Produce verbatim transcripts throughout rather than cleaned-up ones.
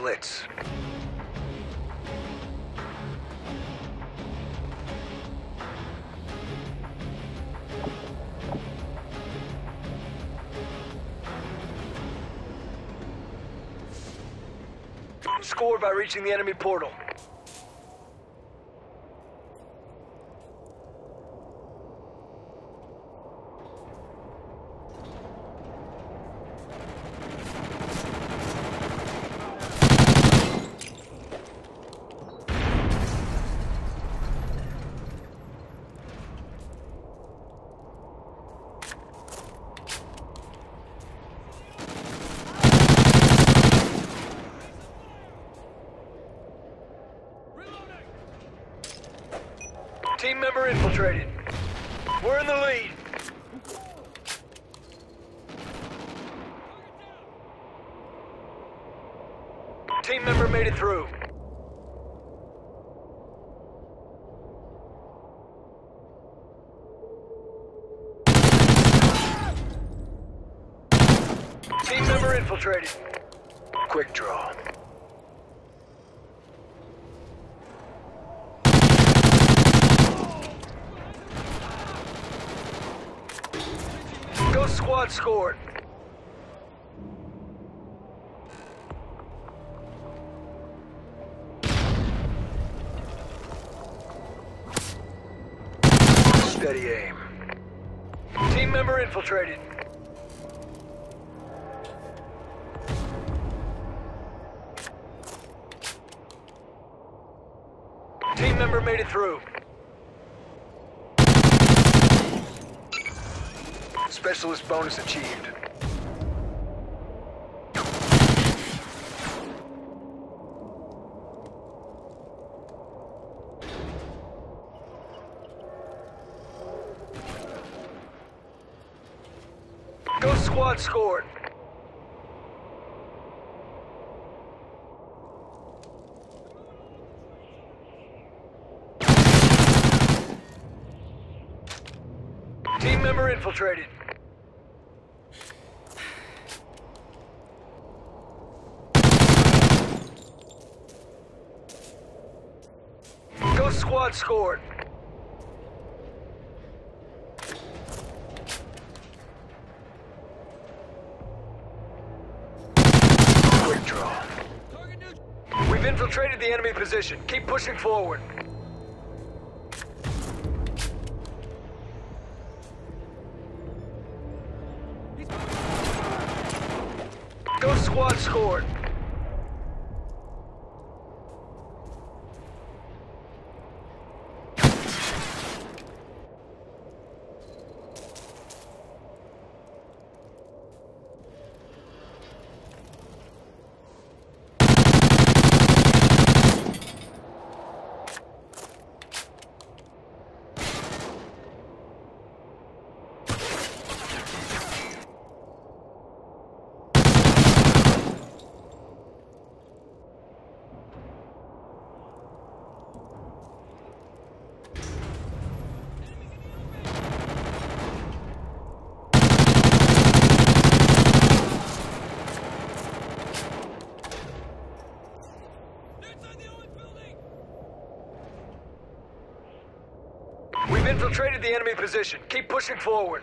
blitz. Score by reaching the enemy portal. Team member infiltrated. We're in the lead. Team member made it through. Team member infiltrated. Quick draw. Ghost squad scored. Steady aim. Team member infiltrated. Team member made it through. Specialist bonus achieved. Ghost squad scored. Team member infiltrated. Ghost squad scored. Quick draw. We've infiltrated the enemy position. Keep pushing forward. Ghost squad scored. We've infiltrated the enemy position. Keep pushing forward.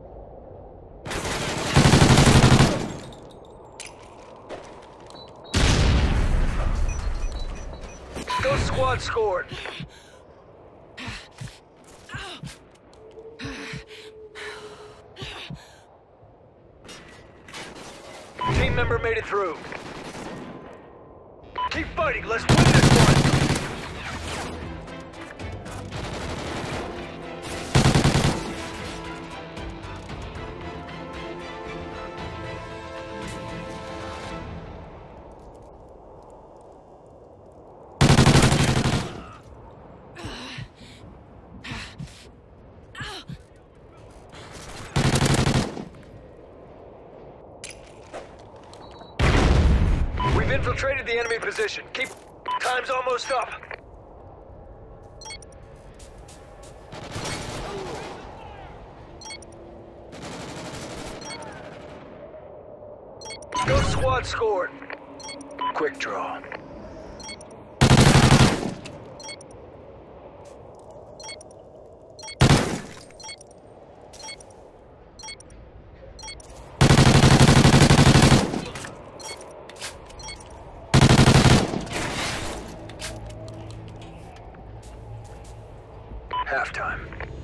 Ghost squad scored. Team member made it through. Keep fighting. Let's win this one. We've infiltrated the enemy position. Keep... Time's almost up. Ghost squad scored. Quick draw. Halftime.